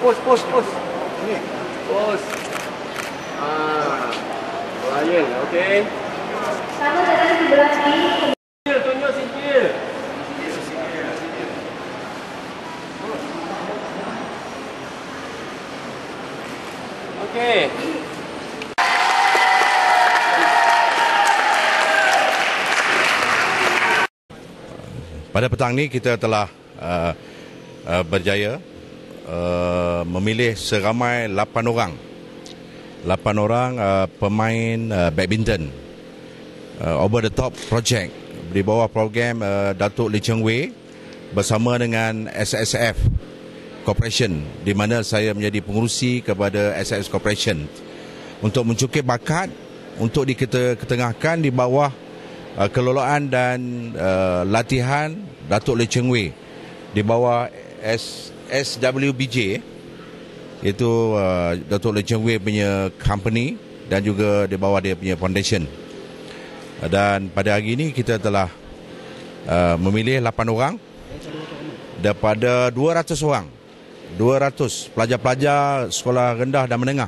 Pos. Ni. Pos. Ryan, okey. Sama datang sebelah ni. Tunjuk sikit. Okey. Pada petang ni kita telah berjaya memilih seramai 8 orang. 8 orang pemain badminton over the top project di bawah program Datuk Lee Cheng Wei bersama dengan SSF Corporation, di mana saya menjadi pengurusi kepada SSF Corporation untuk mencukik bakat untuk diketengahkan di bawah kelolaan dan latihan Datuk Lee Cheng Wei di bawah SWBJ, iaitu Datuk Lee Cheng Wei punya company, dan juga di bawah dia punya foundation. Dan pada hari ini kita telah memilih 8 orang daripada 200 orang, 200 pelajar-pelajar sekolah rendah dan menengah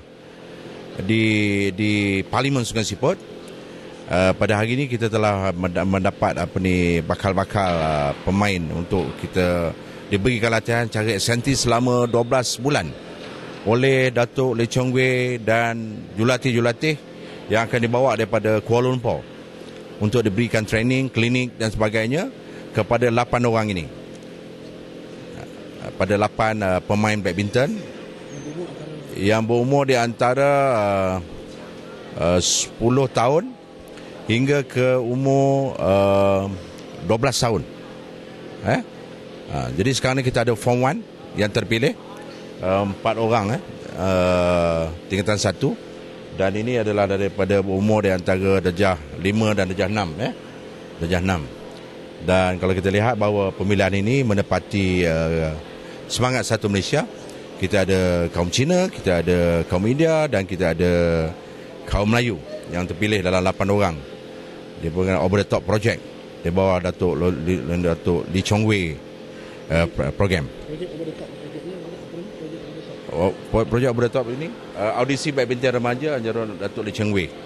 di Parlimen Sungai Siput. Pada hari ini kita telah mendapat bakal-bakal pemain untuk kita diberikan latihan cara esentif selama 12 bulan oleh Datuk Lee Cheng Wei dan julatih-julatih yang akan dibawa daripada Kuala Lumpur untuk diberikan training, klinik dan sebagainya kepada 8 orang ini. Pada 8 pemain badminton yang berumur di antara 10 tahun hingga ke umur 12 tahun. Jadi sekarang ni kita ada Form 1 yang terpilih, 4 orang tingkatan 1, dan ini adalah daripada umur di antara darjah 5 dan darjah 6. Darjah 6. Dan kalau kita lihat bahawa pemilihan ini menepati semangat Satu Malaysia. Kita ada kaum Cina, kita ada kaum India, dan kita ada kaum Melayu yang terpilih dalam 8 orang di program Over the Top Project di bawah Datuk Lee Cheng Wei program. Projek Over the Top ini audisi badminton remaja anjuran Datuk Lee Cheng Wei.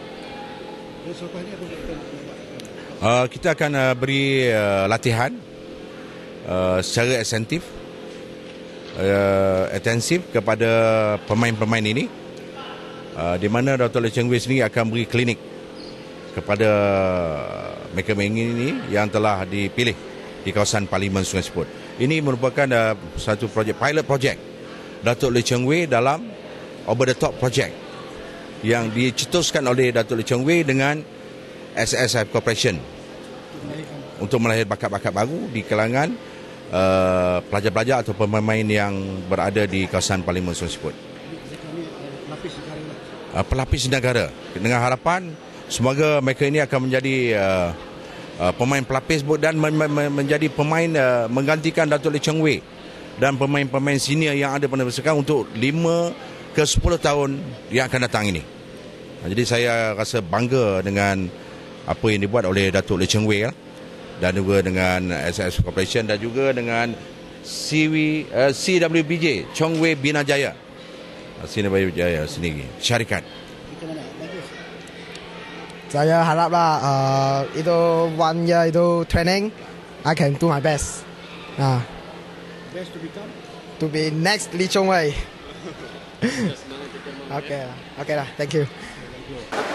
Kita akan beri latihan secara intensif kepada pemain-pemain ini, di mana Datuk Lee Cheng Wei sendiri akan beri klinik kepada mereka ini yang telah dipilih di kawasan Parlimen Sungai Siput. Ini merupakan satu pilot project Datuk Lee Cheng Wei dalam Over the Top Project yang dicetuskan oleh Datuk Lee Cheng Wei dengan SSF Corporation untuk melahirkan bakat-bakat baru di kalangan pelajar-pelajar atau pemain yang berada di kawasan Parlimen Sungai Siput. Pelapis negara, dengan harapan semoga mereka ini akan menjadi pemain pelapis dan menjadi pemain menggantikan Datuk Lee Cheng Wei dan pemain-pemain senior yang ada pada masa sekarang untuk 5 ke 10 tahun yang akan datang ini. Jadi saya rasa bangga dengan apa yang dibuat oleh Datuk Lee Cheng Wei dan juga dengan SSF Corporation dan juga dengan CWBJ, Cheng Wei Bina Jaya. CWBJ Jaya sendiri, syarikat. Saya haraplah itu 1 year itu training, I can do my best. Best to become? To be next Lee Cheng Wei. Okay lah, thank you.